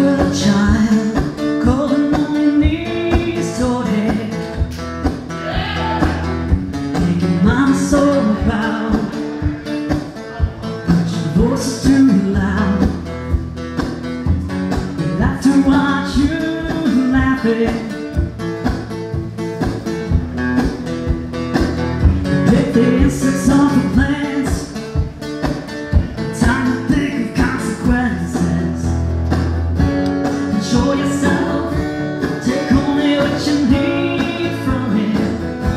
were a child, calling on your knees toward it, making mama so proud. Your voice is too loud. We like to watch you laughing. Pick the insects off the plants. Time to think of consequences. Enjoy yourself. Take only what you need from it.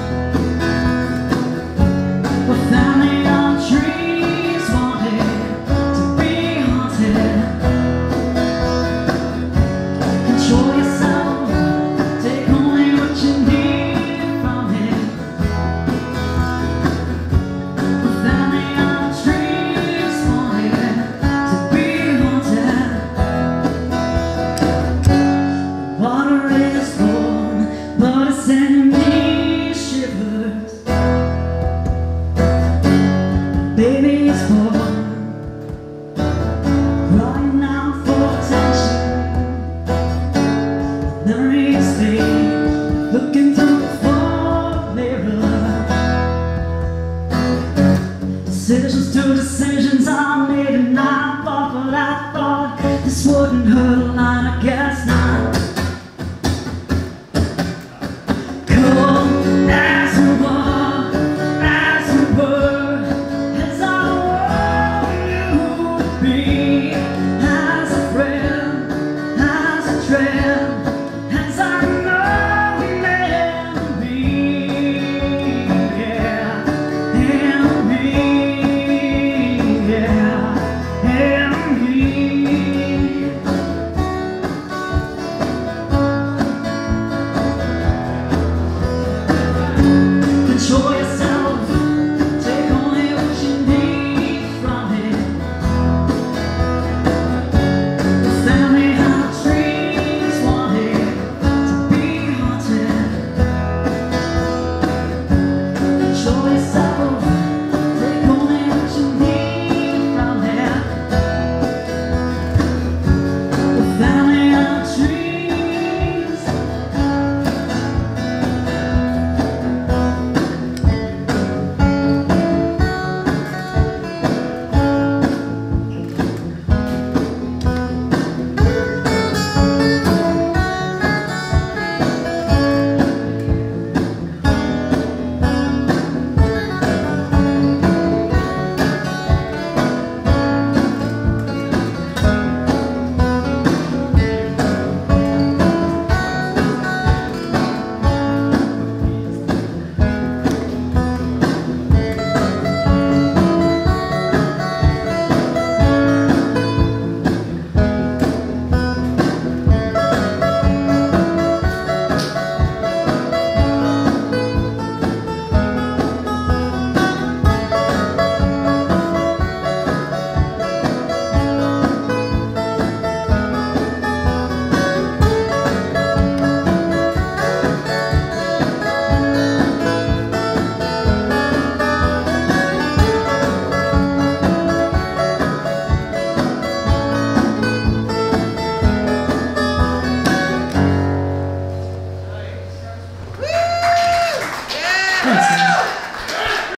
A family on trees wanted to be haunted. Enjoy yourself. Take only what you need from it. Send me shivers. Baby is born, crying out for attention. Memories fade, looking through the fog mirror. Decisions to decisions I made, and I thought this wouldn't hurt.